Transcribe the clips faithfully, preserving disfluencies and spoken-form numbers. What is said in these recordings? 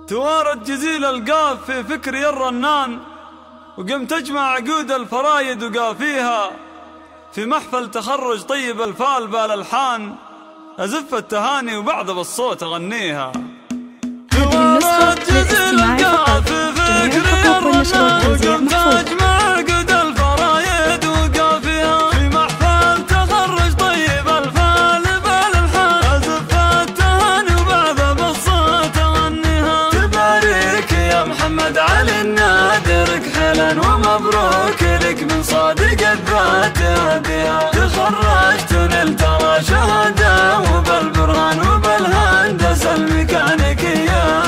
توارد جزيل القاف في فكري الرنان، وقمت أجمع عقود الفرايد وقافيها في محفل تخرج طيب الفال بالألحان، أزف التهاني وبعد بالصوت أغنيها. توارد جزيل القاف في فكري الرنان، وقمت أجمع عقود الفرايد وقافيها في محفل تخرج طيب الفال بالألحان، أزف التهاني وبعد بالصوت أغنيها. تبارك يا محمد علي النادر كحلا ومبروك لك من صادق الذات هديها. تخرجت ونلت ترى شهادة وبالبرهان وبالهندسة الميكانيكية.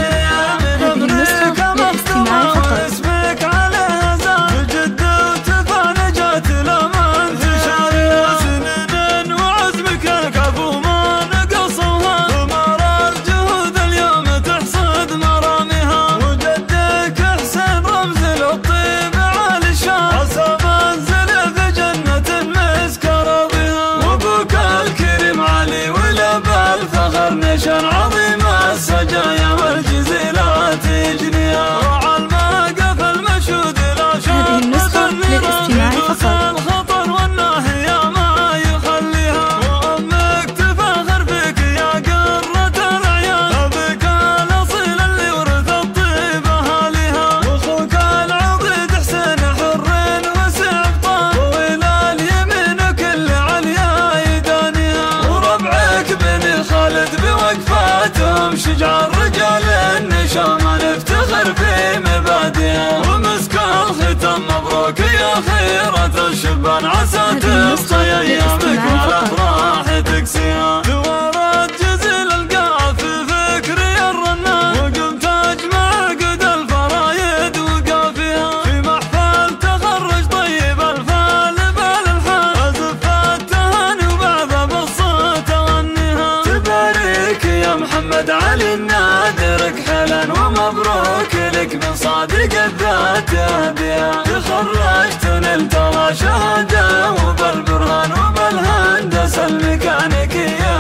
أمريكا مختومة واسمك عليها زاد بجد وتفانجت لما انتشار سنين وعزمك الكفو ما نقصها. ثمار الجهود اليوم تحصد مرامها، وجدك حسين رمز للطيب على الشام، عسى منزل في جنة مسكر بها. وابوك الكريم علي ولا بالفخر نشان عظيم السجايا والجزيلات يجنيها. وعلى الموقف المشهود لا شك للاستماع فقط. الخطر والنهي ما يخليها. وامك تفاخر فيك يا قرة العيال، ابيك الاصيل اللي ورث الطيب اهاليها. واخوك العضيد حسين حرين وسبطان، والى اليمين كل عليا يدانيها. وربعك بن خالد بوقفاتهم شجع الرجال النشامة نفتخر في مبادئها. ومسك الختام مبروك يا خيرة الشبان، عسى تبقى ايامك والافراح تكسيها. توارد جزيل القاف في فكري الرنان، وقمت اجمع عقد الفرايد وقافيها في محفل تخرج طيب الفال بالالحان، ازف التهاني وبعد بالصوت اغنيها. تبارك يا محمد علي النادر كحلا ومبروك لك من صادق الذات هديها. تخرجت ونلت ترى شهادة وبالبرهان وبالهندسة الميكانيكية.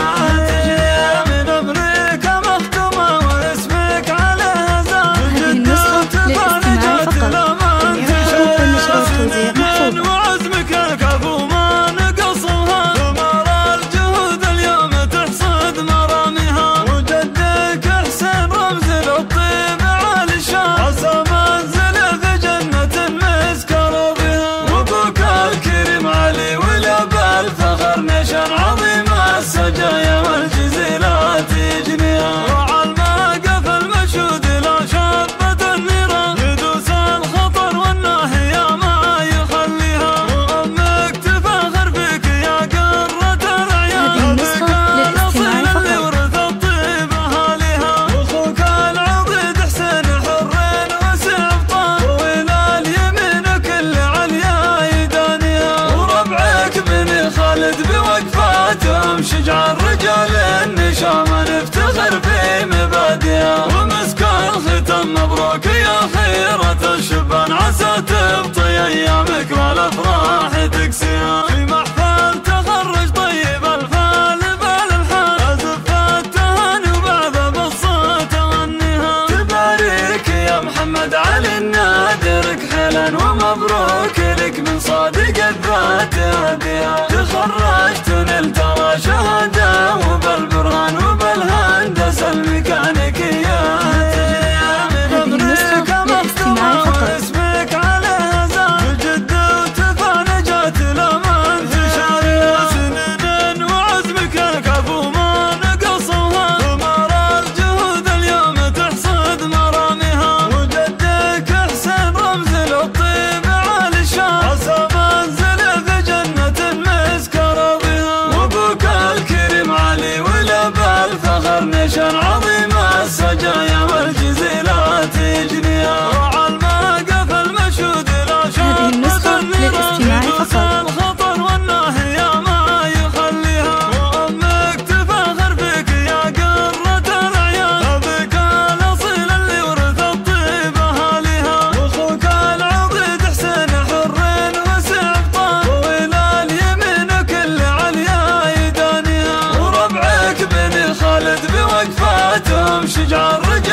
من أمريكا مختومة واسمك عليها زاد بجد وتفانجت لما انتشار سنين وعزمك الكفو ما نقصها. ثمار الجهود اليوم تحصد مرامها، وجدك حسين رمز للطيب على الشام، عسى منزل في جنة مسكر بها. وابوك الكريم علي ولا بالفخر نشان عظيم السجايا والجزيلات يجنيها. وعلى الموقف المشهود لا شابت النيران، يدوس الخطر والنهي ما يخليها. وامك تفاخر فيك يا قرة العيال، ابيك الاصيل اللي ورث الطيب اهاليها. واخوك العضيد حسين حرين وسبطان، والى اليمين كل عليا يدانيها. وربعك بن خالد بوقفاتهم شجع الرجال النشامة نفتخر في مبادئها. ومسك الختام مبروك يا خيرة الشبان، عسى تبطي ايامك والافراح تكسيها. في محفل تخرج طيب الفال بالالحان، ازف التهاني وبعد بالصوت اغنيها. تبارك يا محمد علي النادر كحلا ومبروك لك من صادق الذات هديها. تخرجت ونلت ترى شهادة وبالبرهان وبالهندسة الميكانيكية. أمريكا مختومة واسمك عليها زاد بجد وتفانجت لما انتشار سنين وعزمك الكفو ما نقصها. ثمار الجهود اليوم تحصد مرامها، وجدك حسين رمز للطيب على الشام، عسى منزل في جنة مسكر بها. وابوك الكريم علي ولا بالفخر نشان عظيم السجايا والجزيلات يجنيها. وعلى الموقف المشهود لا شك للاستماع فقط. الخطر والنهي ما يخليها. وامك تفاخر فيك يا قرة العيال، ابيك الاصيل اللي ورث الطيب اهاليها. واخوك العضيد حسين حرين وسبطان، والى اليمين كل عليا يدانيها. وربعك بن خالد بوقفاتهم شجع الرجال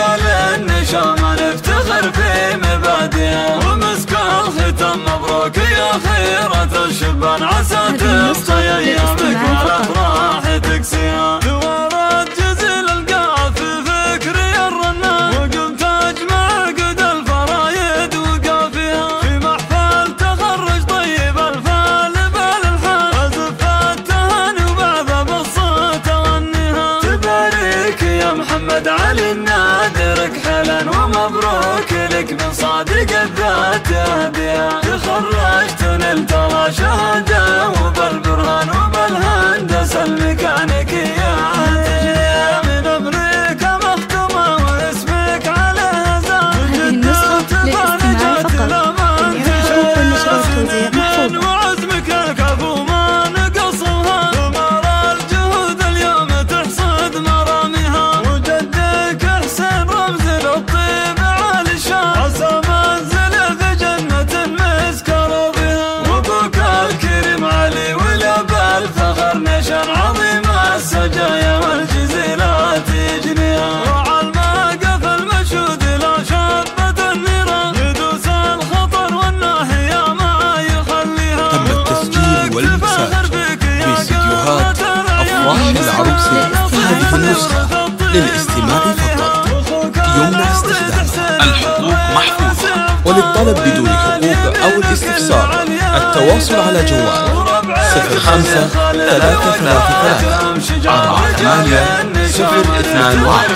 مبروك يا خيرة الشبان، عسى تبقى ايامك والافراح تكسيها. توارد جزيل القاف في فكري الرنان، وقمت اجمع قد الفرايد وقافيها. في محفل تخرج طيب الفال بالالحان، ازف التهاني وبعض بالصوت اغنيها. تبارك يا محمد علي النادر كحلا، ومبروك لك من صادق الذات اهديها. تخرجت نلت الله شهاده وبالبرهان وبالهندسه الميكانيكيه. من امريكا مختومه واسمك عليها زان، جد وتفرجت الامان تشهد وعزمك الكفو ما نقصها. ثمر الجهود اليوم تحصد مراميها، وجدك حسين رمز للطيب عالي الشان، عسى منزله في جنة مسكر بها. وابوك الكريم علي ولا بالفخر نشان عظيم السجايا والجزيلات يجنيها. وعلى الموقف المشهود لا شابة النيران، يدوس الخطر والناحية ما يخليها. تم التسجيل والمساج في استديوهات أفراح العروسة. هذه النسخة للاستماع فقط، يمنع استخدامها. الحقوق محفوظة، وللطلب بدون حقوق أو الاستفسار التواصل على جوال صفر خمسة ثلاثة ثلاثة ثلاثة أربعة ثمانية صفر اثنان واحد.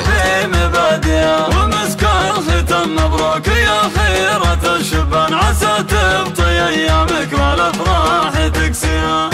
ومسك الختام مبروك يا خيرة الشبان، عسى تبطي ايامك والافراح تكسيها.